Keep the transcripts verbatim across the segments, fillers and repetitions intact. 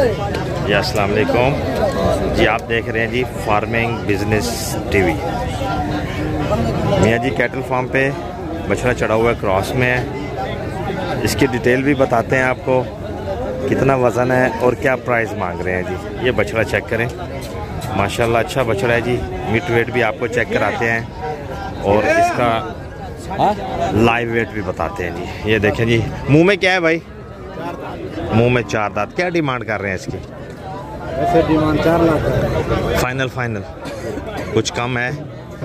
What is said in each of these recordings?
जी अस्सलाम वालेकुम जी, आप देख रहे हैं जी फार्मिंग बिजनेस टीवी। मियाँ जी कैटल फार्म पे बछड़ा चढ़ा हुआ है, क्रॉस में है। इसकी डिटेल भी बताते हैं आपको, कितना वज़न है और क्या प्राइस मांग रहे हैं जी। ये बछड़ा चेक करें, माशाल्लाह अच्छा बछड़ा है जी। मीट वेट भी आपको चेक कराते हैं और इसका लाइव वेट भी बताते हैं जी। ये देखें जी, मुंह में क्या है भाई? मुंह में चार दांत। क्या डिमांड कर रहे हैं इसकी? ऐसे डिमांड चार लाख है। फाइनल फाइनल कुछ कम है?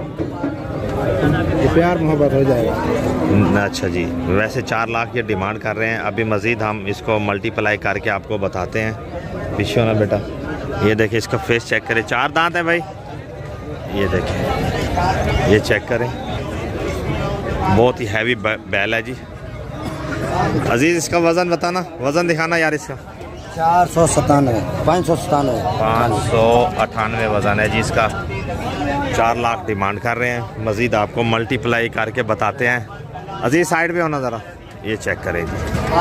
ये प्यार मोहब्बत हो जाएगा। अच्छा जी, वैसे चार लाख ये डिमांड कर रहे हैं। अभी मज़ीद हम इसको मल्टीप्लाई करके आपको बताते हैं। पीछे ना बेटा, ये देखिए इसका फेस चेक करें, चार दांत है भाई। ये देखें, ये चेक करें, बहुत ही हैवी बैल है जी। अजीज़ इसका वज़न बताना, वज़न दिखाना यार इसका। चार सौ सतानवे पाँच सौ सतानवे पाँच सौ अठानवे वज़न है जी इसका। चार लाख डिमांड कर रहे हैं। मज़ीद आपको मल्टीप्लाई करके बताते हैं। अजीज़ साइड पे होना ज़रा, ये चेक करें जी।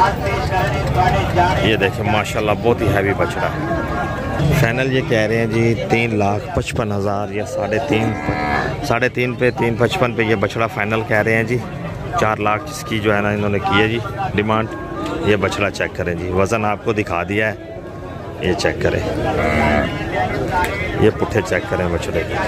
ये देखें माशाल्लाह बहुत ही हैवी बछड़ा है। फाइनल ये कह रहे हैं जी तीन लाख पचपन हज़ार या साढ़े तीन साढ़े तीन पे तीन पचपन पे ये बछड़ा फाइनल कह रहे हैं जी। चार लाख इसकी जो है ना इन्होंने की है जी डिमांड। ये बछड़ा चेक करें जी, वज़न आपको दिखा दिया है। ये चेक करें, ये पुट्ठे चेक करें बछड़े के,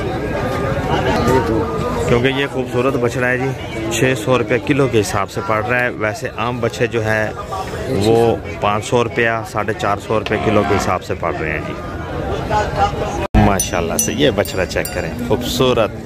क्योंकि ये खूबसूरत बछड़ा है जी। छः सौ रुपये किलो के हिसाब से पड़ रहा है। वैसे आम बच्चे जो है वो पाँच सौ रुपया साढ़े चार सौ रुपये किलो के हिसाब से पड़ रहे हैं जी। माशाल्लाह से ये बछड़ा चेक करें, खूबसूरत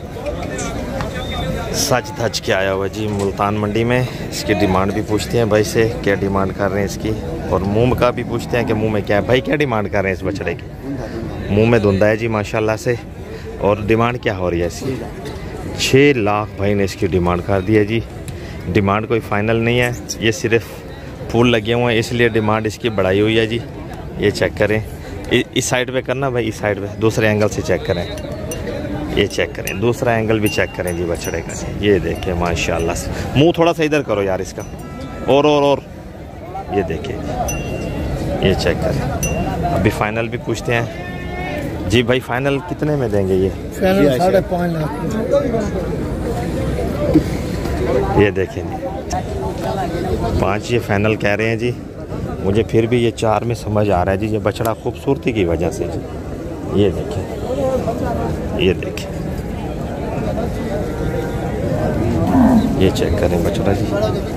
सच धज के आया हुआ जी मुल्तान मंडी में। इसकी डिमांड भी पूछते हैं भाई से, क्या डिमांड कर रहे हैं इसकी, और मुंह का भी पूछते हैं कि मुंह में क्या है भाई, क्या डिमांड कर रहे हैं इस बछड़े की। मुंह में धुंधा है जी माशाल्लाह से। और डिमांड क्या हो रही है इसकी? छः लाख भाई ने इसकी डिमांड कर दी है जी। डिमांड कोई फाइनल नहीं है, ये सिर्फ फूल लगे हुए हैं इसलिए डिमांड इसकी बढ़ाई हुई है जी। ये चेक करें, इस साइड पे करना भाई, इस साइड पे दूसरे एंगल से चेक करें। ये चेक करें, दूसरा एंगल भी चेक करें जी बछड़े का। ये देखें माशाल्लाह से। मुंह थोड़ा सा इधर करो यार इसका, और और और ये देखें, ये चेक करें। अभी फाइनल भी पूछते हैं जी भाई, फाइनल कितने में देंगे ये? साढ़े पाँच लाख। ये देखें जी, पाँच ये फाइनल कह रहे हैं जी। मुझे फिर भी ये चार में समझ आ रहा है जी, ये बछड़ा खूबसूरती की वजह से जी। ये देखें, ये देखें, ये चेक करें बछड़ा जी।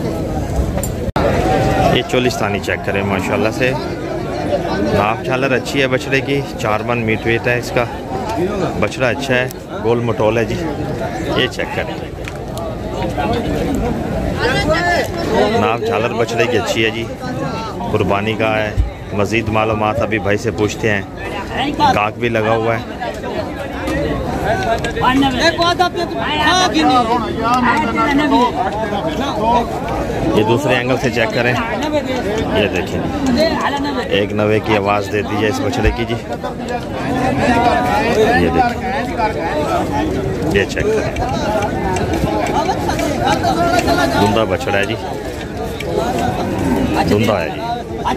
ये चोलिस्तानी चेक करें माशाल्लाह से। नाप झालर अच्छी है बछड़े की, चार मन मीट वेट है इसका। बछड़ा अच्छा है, गोल मटोल है जी। ये चेक करें, नाप झालर बछड़े की अच्छी है जी, कुर्बानी का है। मज़ीद मालूमात अभी भाई से पूछते हैं। काक भी लगा हुआ है। ये दूसरे एंगल से चेक करें, ये देखें, एक नवे की आवाज़ देती है इस बछड़े की जी। ये देखें, ये चेक करें, धुंधा बछड़ा है जी, धुंधा है जी।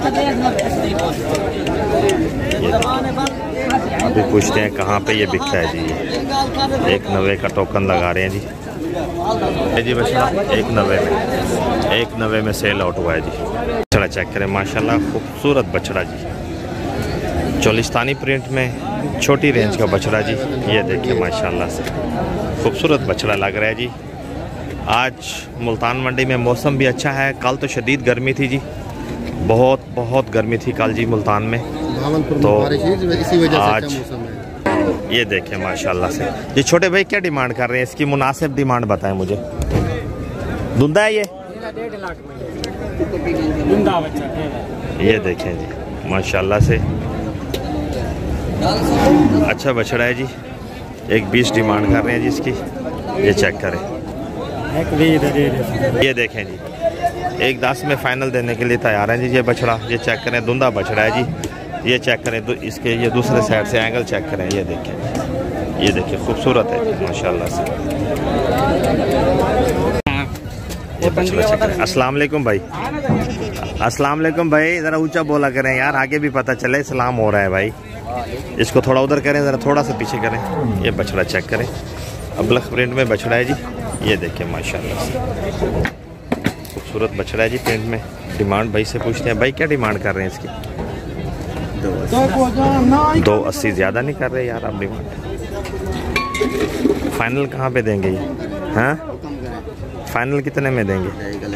अभी पूछते हैं कहाँ पे ये बिकता है जी। ये एक नवे का टोकन लगा रहे हैं जी। जी बछड़ा एक नवे में एक नवे में सेल आउट हुआ है जी। बछड़ा चेक करें माशाल्लाह, खूबसूरत बछड़ा जी, चोलिस्तानी प्रिंट में, छोटी रेंज का बछड़ा जी। ये देखिए माशाल्लाह से खूबसूरत बछड़ा लग रहा है जी। आज मुल्तान मंडी में मौसम भी अच्छा है। कल तो शदीद गर्मी थी जी, बहुत बहुत गर्मी थी कल जी मुल्तान में, तो इसी वजह आज से मौसम है। ये देखें माशाल्लाह से। ये छोटे भाई क्या डिमांड कर रहे हैं इसकी? मुनासिब डिमांड बताएं मुझे। धुंधा है ये? ये देखें जी माशाल्लाह से, अच्छा बछड़ा है जी। एक बीस डिमांड कर रहे हैं जी इसकी। ये चेक करें, ये देखें जी, एक दस में फाइनल देने के लिए तैयार है जी ये बछड़ा। ये चेक करें, धुंधा बछड़ा है जी। ये चेक करें, तो इसके ये दूसरे साइड से एंगल चेक करें। ये देखें, ये देखिए खूबसूरत है माशाल्लाह से। ये बछड़ा चेक करें। अस्सलाम वालेकुम भाई। अस्सलाम वालेकुम भाई, ज़रा ऊंचा बोला करें यार, आगे भी पता चले सलाम हो रहा है भाई। इसको थोड़ा उधर करें, ज़रा थोड़ा सा पीछे करें। ये बछड़ा चेक करें, अबलख प्रिंट में बछड़ा है जी। ये देखिए माशाल्लाह से खूबसूरत बछड़ा है जी प्रिंट में। डिमांड भाई से पूछते हैं, भाई क्या डिमांड कर रहे हैं इसकी? दो अस्सी ज़्यादा नहीं कर रहे यार आप डिमांड? फाइनल कहाँ पे देंगे ये? हाँ फाइनल कितने में देंगे?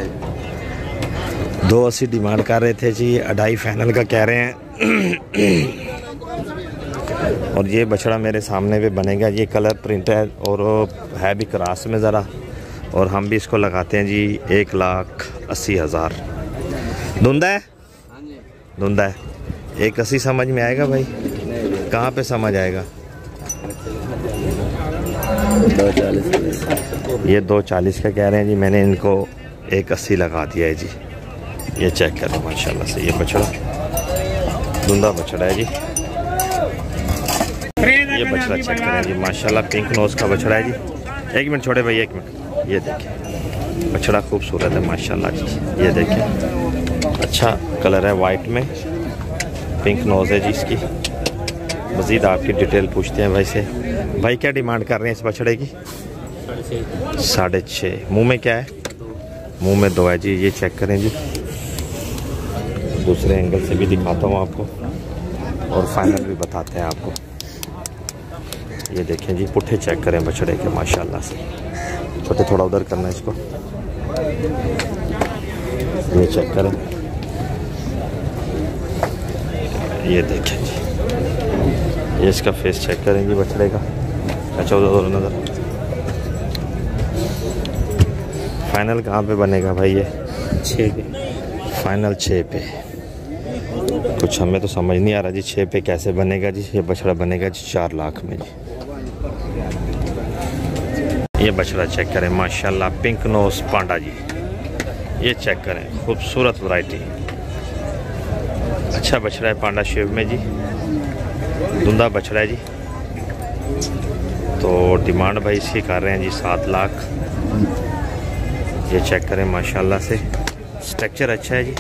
दो अस्सी डिमांड कर रहे थे जी, अढ़ाई फाइनल का कह रहे हैं। और ये बछड़ा मेरे सामने पे बनेगा। ये कलर प्रिंट है और है भी क्रास में ज़रा, और हम भी इसको लगाते हैं जी एक लाख अस्सी हज़ार। धुंधा है? धुंधा है। एक अस्सी समझ में आएगा भाई? कहाँ पे समझ आएगा? दो चालीस। ये दो चालीस का कह रहे हैं जी, मैंने इनको एक अस्सी लगा दिया है जी। ये चेक करें माशाल्लाह से, ये बछड़ा धुंधा बछड़ा है जी। ये बछड़ा चेक करें जी माशाल्लाह, पिंक नोज का बछड़ा है जी। एक मिनट छोड़े भाई, एक मिनट। ये देखिए बछड़ा खूबसूरत है माशाल्लाह जी। ये देखिए अच्छा कलर है, वाइट में पिंक नोज है जी इसकी। मज़ीद आपकी डिटेल पूछते हैं भाई से। भाई क्या डिमांड कर रहे हैं इस बछड़े की? साढ़े छः। मुँह में क्या है? मुँह में दो है जी। ये चेक करें जी, दूसरे एंगल से भी दिखाता हूँ आपको और फाइनल भी बताते हैं आपको। ये देखें जी, पुट्ठे चेक करें बछड़े के माशाल्लाह से। छोटे थोड़ा उधर करना है इसको। ये चेक करें, ये देखें जी। ये इसका फेस चेक करें जी बछड़े का। अच्छा उधर नज़र। फाइनल कहाँ पे बनेगा भाई? ये छः पे फाइनल, छः पे। कुछ हमें तो समझ नहीं आ रहा जी, छः पे कैसे बनेगा जी? ये बछड़ा बनेगा जी चार लाख में जी। ये बछड़ा चेक करें माशाल्लाह, पिंक नोज पांडा जी। ये चेक करें, खूबसूरत वैरायटी, अच्छा बछड़ा है पांडा शेप में जी। धुंधा बछड़ा है जी। तो डिमांड भाई इसकी कर रहे हैं जी सात लाख। ये चेक करें माशाल्लाह से, स्ट्रक्चर अच्छा है जी।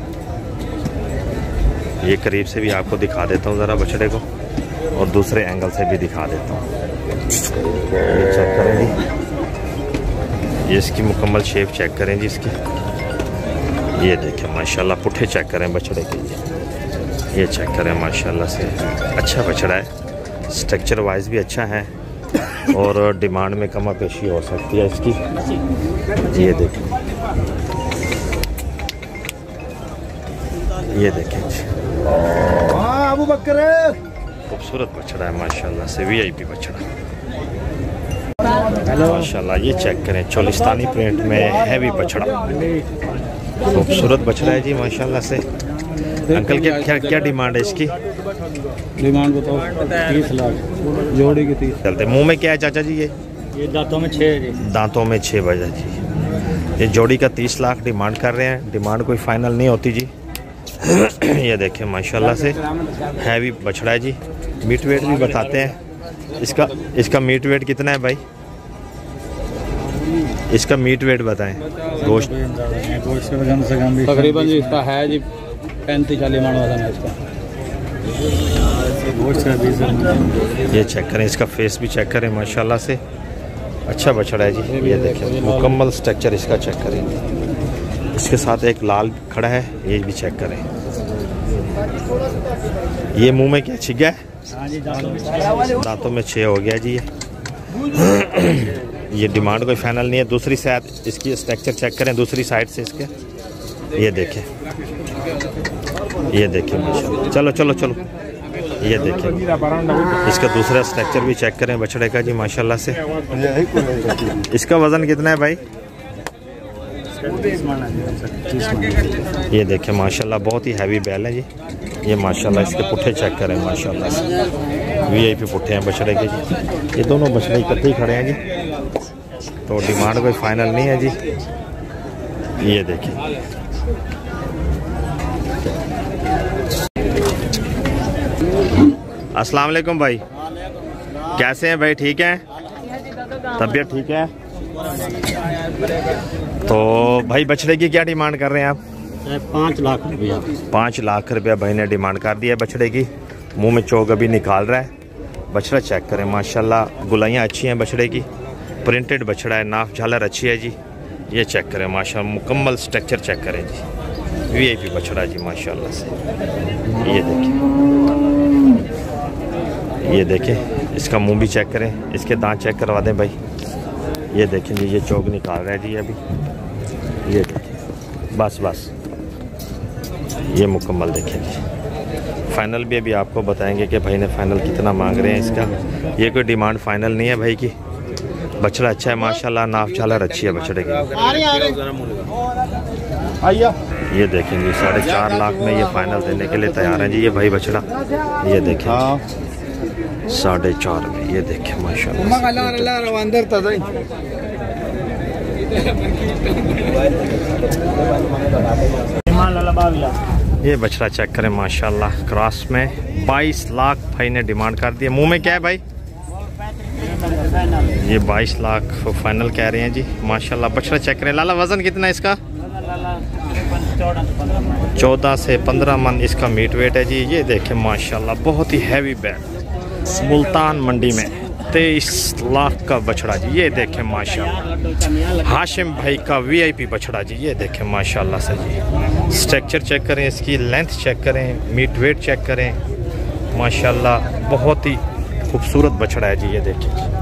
ये करीब से भी आपको दिखा देता हूँ ज़रा बछड़े को, और दूसरे एंगल से भी दिखा देता हूँ। ये चेक करें जी, ये इसकी मुकम्मल शेप चेक करें जी इसकी। ये देखें माशाल्लाह, पुट्ठे चेक करें बछड़े के। ये चेक करें माशाल्लाह से, अच्छा बछड़ा है, स्ट्रक्चर वाइज भी अच्छा है, और डिमांड में कमा पेशी हो सकती है इसकी। ये देखें, ये देखें जी, अबू बकर खूबसूरत बछड़ा है माशाल्लाह से, वीआईपी बछड़ा माशाल्लाह। ये चेक करें, चोलिस्तानी प्रिंट में हैवी बछड़ा, खूबसूरत बछड़ा है जी माशाल्लाह से। अंकल क्या क्या क्या डिमांड है इसकी? डिमांड बताओ। तीस लाख जोड़ी की तीस। चलते। मुंह में क्या है चाचा जी? ये ये दांतों में छः है जी। दांतों में छः बजा जी। ये जोड़ी का तीस लाख डिमांड कर रहे हैं। डिमांड कोई फाइनल नहीं होती जी। ये देखें माशाल्लाह से, हैवी बछड़ा है जी। मीट वेट भी बताते हैं इसका। इसका मीट वेट कितना है भाई? इसका मीट वेट बताएं। गोश्त तकरीबन जी इसका है जी पैंतीस चालीस मन वजन है इसका। ये चेक करें, इसका फेस भी चेक करें माशाल्लाह से, अच्छा बछड़ा है जी। ये देखें मुकम्मल स्ट्रक्चर इसका चेक करें। इसके साथ एक लाल खड़ा है, ये भी चेक करें। ये मुंह में क्या छिग गया है? दांतों में छः हो गया जी। ये ये डिमांड कोई फाइनल नहीं है। दूसरी साइड इसकी स्ट्रक्चर चेक करें, दूसरी साइड से इसके। ये देखें, ये देखें माशाल्लाह। चलो चलो चलो, ये देखें इसका दूसरा स्ट्रक्चर भी चेक करें बछड़े का जी माशाल्लाह से। इसका वज़न कितना है भाई? ये देखें माशाल्लाह, बहुत ही हैवी बैल है जी। ये माशाल्लाह इसके पुट्ठे चेक करें माशाल्लाह से, वीआईपी पुट्ठे हैं बछड़े के जी। ये दोनों बछड़े इकट्ठे ही खड़े हैं जी, तो डिमांड कोई फाइनल नहीं है जी। ये देखिए, अस्सलाम वालेकुम भाई, कैसे हैं भाई? ठीक हैं? तबीयत ठीक है? तो भाई बछड़े की क्या डिमांड कर रहे हैं आप? पाँच लाख रुपया। पाँच लाख रुपया भाई ने डिमांड कर दिया है बछड़े की। मुंह में चोग अभी निकाल रहा है। बछड़ा चेक करें माशाल्लाह, गुलाइयाँ अच्छी हैं बछड़े की, प्रिंटेड बछड़ा है, नाफ झालर अच्छी है जी। ये चेक करें माशाल्लाह, मुकम्मल स्ट्रक्चर चेक करें जी। वीआईपी बछड़ा जी माशाल्लाह से। ये देखें, ये देखें, इसका मुंह भी चेक करें, इसके दांत चेक करवा दें भाई। ये देखें जी, ये चोग निकाल रहा है जी अभी। ये देखें, बस बस ये मुकम्मल देखें जी। फाइनल भी अभी आपको बताएंगे कि भाई ने फाइनल कितना मांग रहे हैं इसका। ये कोई डिमांड फाइनल नहीं है भाई की। बछड़ा अच्छा है माशाल्लाह, नाफ झालर अच्छी है बछड़े की। ये देखें जी, साढ़े चार लाख में ये फाइनल देने के लिए तैयार हैं जी ये भाई बछड़ा। ये देखें साढ़े चार में, ये देखें माशाल्लाह। ये बछड़ा चेक करें माशाल्लाह, क्रॉस में बाईस लाख भाई ने डिमांड कर दी है। मुंह में क्या है भाई? ये बाईस लाख फाइनल कह रहे हैं जी माशाल्लाह। बछड़ा चेक करें लाला, वजन कितना है इसका? चौदह से पंद्रह मन इसका मीट वेट है जी। ये देखें माशाल्लाह, बहुत ही हैवी बैग, मुल्तान मंडी में तेईस लाख का बछड़ा जी। ये देखें माशाल्लाह, हाशिम भाई का वीआईपी बछड़ा जी। ये देखें माशाल्लाह से जी। स्ट्रक्चर चेक करें, इसकी लेंथ चेक करें, मीट वेट चेक करें माशाल्लाह, बहुत ही खूबसूरत बछड़ा है जी। ये देखें